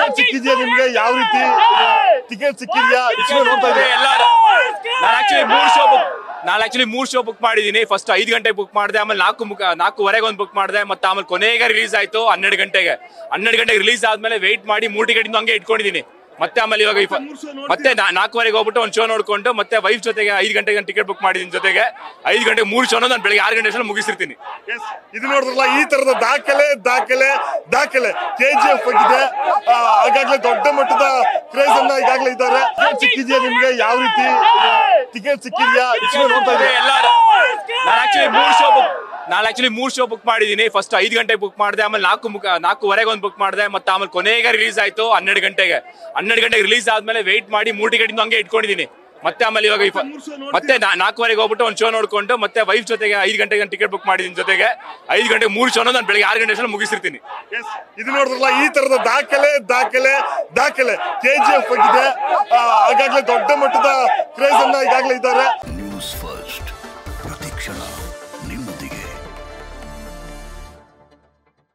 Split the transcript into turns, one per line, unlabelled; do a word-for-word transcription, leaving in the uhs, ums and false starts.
Ticket ಸಿಕ್ಕಿದ್ಯಾ ನಿಮ್ಗೆ? ಯಾವ ರೀತಿ ಟಿಕೆಟ್ ಸಿಕ್ಕಿದ್ಯಾ? ನೋಡ್ತಾ ಇದ್ದೆ
ಎಲ್ಲರೂ ನಾನು ಆಕ್ಚುಲಿ ಮೂರು ಶೋ ಬುಕ್ ನಾನು ಆಕ್ಚುಲಿ ಮೂರು ಶೋ ಬುಕ್ ಮಾಡಿದ್ದೀನಿ. ಫಸ್ಟ್ ಐದು ಗಂಟೆಗೆ ಬುಕ್ ಮಾಡಿದೆ, ಆಮೇಲೆ ನಾಲ್ಕು ಮುಖ ನಾಲ್ಕುವರೆಗೆ ಒಂದು ಬುಕ್ ಮಾಡಿದೆ, ಮತ್ತೆ ಆಮೇಲೆ ಕೊನೆಗೆ ರಿಲೀಸ್ ಆಯ್ತು ಹನ್ನೆರಡು ಗಂಟೆಗೆ. ಹನ್ನೆರಡು ಗಂಟೆಗೆ ರಿಲೀಸ್ ಆದ್ಮೇಲೆ ವೆಯ್ಟ್ ಮಾಡಿ ಮೂರು ಟಿಕೆಟ್ ಹಂಗೆ ಇಟ್ಕೊಂಡಿದ್ದೀನಿ. ಮತ್ತೆ ಆಮೇಲೆ ಇವಾಗ ಮತ್ತೆ ನಾಲ್ಕುವರೆಗೆ ಹೋಗ್ಬಿಟ್ಟು ಒಂದು ಶೋ ನೋಡ್ಕೊಂಡು ಮತ್ತೆ ವೈಫ್ ಜೊತೆಗೆ ಐದು ಗಂಟೆಗೆ ಟಿಕೆಟ್ ಬುಕ್ ಮಾಡಿದ್ದೀನಿ. ಜೊತೆಗೆ ಐದು ಗಂಟೆಗೆ ಮೂರು ಶೋನ ನಾನು ಬೆಳಗ್ಗೆ ಆರು ಗಂಟೆ ಮುಗಿಸಿರ್ತೀನಿ.
ಇದು ನೋಡಿದ್ರಲ್ಲ, ಈ ತರದ ದಾಖಲೆ ದಾಖಲೆ ದಾಖಲೆ ಕೆ ಜಿ ಎಫ್ ಆಗಿದೆ. ಆಗಾಗ್ಲೇ ದೊಡ್ಡ ಮಟ್ಟದ ಕ್ರೇಜ್ ಅನ್ನ ಈಗಾಗಲೇ ಇದ್ದಾರೆ. ಸಿಕ್ಕಿದ್ಯಾ ನಿಮ್ಗೆ? ಯಾವ ರೀತಿ ಟಿಕೆಟ್ ಸಿಕ್ಕಿದ್ಯಾ? ನೋಡ್ತಾ ಇದ್ದೆ
ಎಲ್ಲರೂ ನಾನು ಆಕ್ಚುಲಿ ಮೂರು ಶೋ ಬುಕ್ ನಾನು ಆಕ್ಚುಲಿ ಮೂರು ಶೋ ಬುಕ್ ಮಾಡಿದ್ದೀನಿ. ಫಸ್ಟ್ ಐದು ಗಂಟೆಗೆ ಬುಕ್ ಮಾಡಿದೆ, ಆಮೇಲೆ ನಾಲ್ಕು ಮುಖ ನಾಲ್ಕುವರೆಗೆ ಒಂದು ಬುಕ್ ಮಾಡಿದೆ, ಮತ್ತೆ ಆಮೇಲೆ ಕೊನೆಗೆ ರಿಲೀಸ್ ಆಯ್ತು ಹನ್ನೆರಡು ಗಂಟೆಗೆ. ಹನ್ನೆರಡು ಗಂಟೆಗೆ ರಿಲೀಸ್ ಆದ್ಮೇಲೆ ವೆಯ್ಟ್ ಮಾಡಿ ಮೂರು ಟಿಕೆಟ್ ಹಂಗೆ ಇಟ್ಕೊಂಡಿದ್ದೀನಿ. ಮತ್ತೆ ಆಮೇಲೆ ಇವಾಗ ಮತ್ತೆ ನಾಲ್ಕುವರೆಗೆ ಹೋಗ್ಬಿಟ್ಟು ಒಂದು ಶೋ ನೋಡ್ಕೊಂಡು ಮತ್ತೆ ವೈಫ್ ಜೊತೆಗೆ ಐದು ಗಂಟೆಗೆ ಟಿಕೆಟ್ ಬುಕ್ ಮಾಡಿದ್ದೀನಿ. ಜೊತೆಗೆ ಐದು ಗಂಟೆಗೆ ಮೂರು ಶೋನ ನಾನು ಬೆಳಗ್ಗೆ ಆರು ಗಂಟೆ ಮುಗಿಸಿರ್ತೀನಿ.
ಇದು ನೋಡಿದ್ರಲ್ಲ, ಈ ತರದ ದಾಖಲೆ ದಾಖಲೆ ದಾಖಲೆ ಕೆ ಜಿ ಎಫ್ ಆಗಿದೆ. ಆಗಾಗ್ಲೇ ದೊಡ್ಡ ಮಟ್ಟದ ಕ್ರೇಜ್ ಅನ್ನ ಈಗಾಗಲೇ ಇದ್ದಾರೆ.
ನ್ಯೂಸ್ ಫಸ್ಟ್ ಪ್ರತಿಕ್ಷಣ.